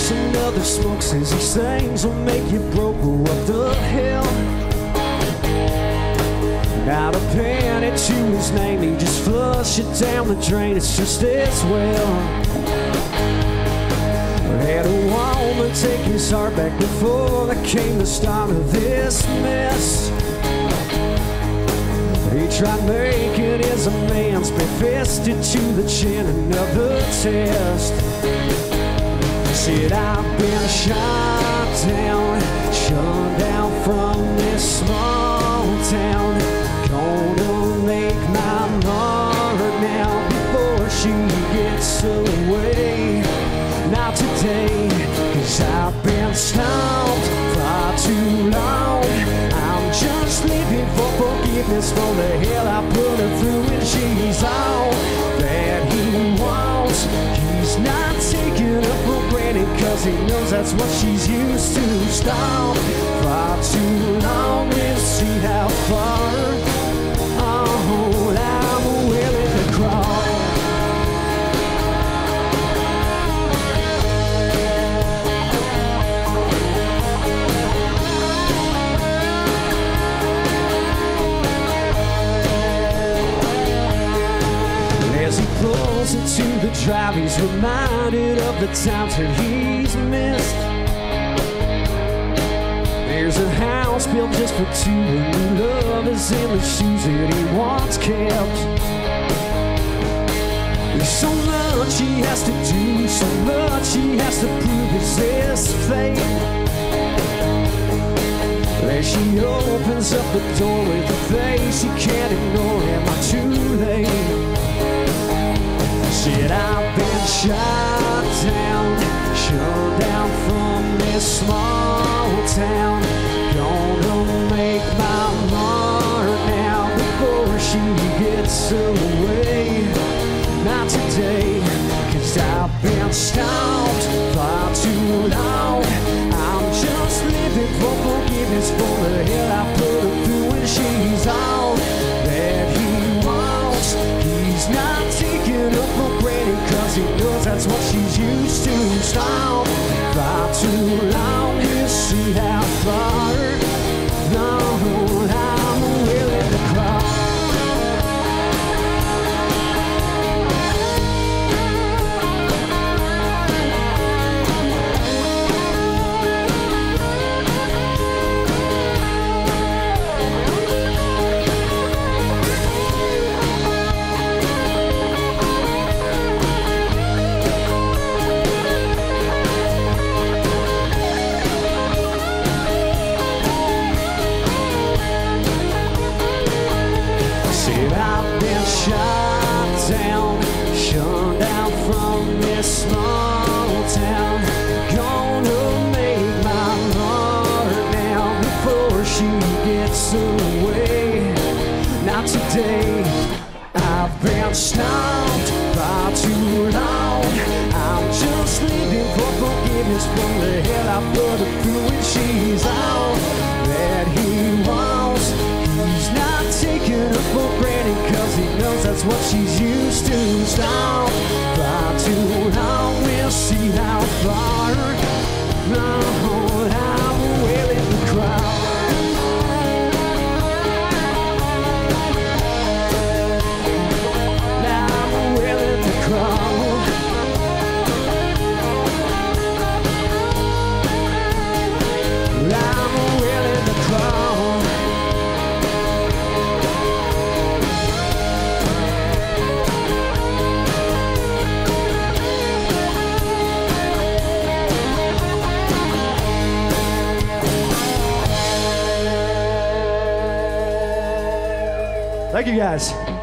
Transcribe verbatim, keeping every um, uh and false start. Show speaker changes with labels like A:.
A: There's another smoke, says these things will make you broke. Go up the hill. Not a penny to his name, he just flush it down the drain. It's just as well. Had a woman take his heart back before there came the start of this mess. He tried making his amends, but fisted to the chin, another test. Said I've been shot down, shut down from this small town. Gonna make my mark now before she gets away. Not today, cause I've been stopped far too long. I'm just living for forgiveness for the hell I put her through, and she's all that he wants. He's not taking her for granted, cause he knows that's what she's used to. Stop far too long, we'll see how far. Oh, I'm willing to crawl. As he pulls into the drive, he's reminded of the times that he's missed. There's a house built just for two, and love is in the shoes that he once kept. There's so much he has to do, so much he has to prove. Is this fate? As she opens up the door with a face he can't ignore. Am I too late? Said I've been shot down, shut down from this small town. Gonna make my mark now before she gets away. Not today, cause I've been stopped far too long. I'm just living for forgiveness for the hell I put her through, and she's all that he wants. He's not taking her for granted, cause he knows that's what she's used to. Stop far too long, we'll see how far. No, I'm willing to crawl. I've been shot down, shut down from this small town. Gonna make my mark now before she gets away. Not today, I've been stopped far too long. I'm just living for forgiveness from the hell I put her through, and she's all that he wants. He's not taking her for granted, cause he knows that's what she's used to. Stop far too long, we'll see how far. No, I'm willing to cry. I'm willing to crawl. I'm willing to crawl. Thank you guys.